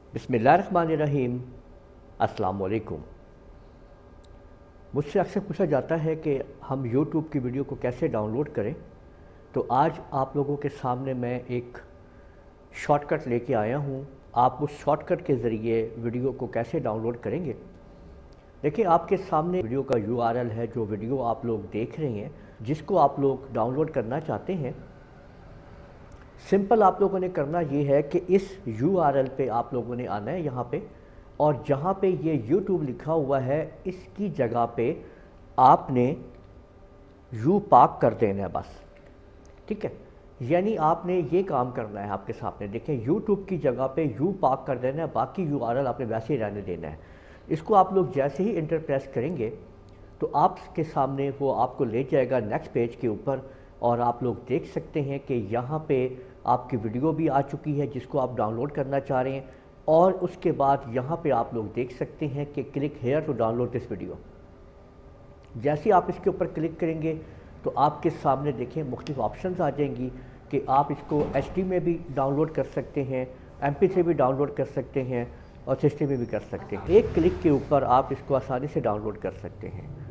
बिस्मिल्लाहिर्रहमानिर्रहीम। अस्सलाम वालेकुम। मुझसे अक्सर पूछा जाता है कि हम यूट्यूब की वीडियो को कैसे डाउनलोड करें। तो आज आप लोगों के सामने मैं एक शॉर्टकट लेके आया हूँ। आप उस शॉर्टकट के ज़रिए वीडियो को कैसे डाउनलोड करेंगे। देखिए, आपके सामने वीडियो का यूआरएल है, जो वीडियो आप लोग देख रहे हैं, जिसको आप लोग डाउनलोड करना चाहते हैं। सिंपल आप लोगों ने करना ये है कि इस यूआरएल पे आप लोगों ने आना है यहाँ पे, और जहाँ पे ये YouTube लिखा हुआ है इसकी जगह पे आपने यू पाक कर देना है बस। ठीक है, यानी आपने ये काम करना है। आपके सामने देखें, YouTube की जगह पे यू पाक कर देना है, बाकी यूआरएल आपने वैसे ही रहने देना है। इसको आप लोग जैसे ही इंटर प्रेस करेंगे तो आपके सामने वो आपको ले जाएगा नेक्स्ट पेज के ऊपर, और आप लोग देख सकते हैं कि यहाँ पे आपकी वीडियो भी आ चुकी है जिसको आप डाउनलोड करना चाह रहे हैं। और उसके बाद यहाँ पे आप लोग देख सकते हैं कि click here to download this video. जैसे ही आप इसके ऊपर क्लिक करेंगे तो आपके सामने देखें मुख्तलिफ ऑप्शंस आ जाएंगी कि आप इसको HD में भी डाउनलोड कर सकते हैं, MP3 भी डाउनलोड कर सकते हैं और 60 में भी कर सकते हैं। एक क्लिक के ऊपर आप इसको आसानी से डाउनलोड कर सकते हैं।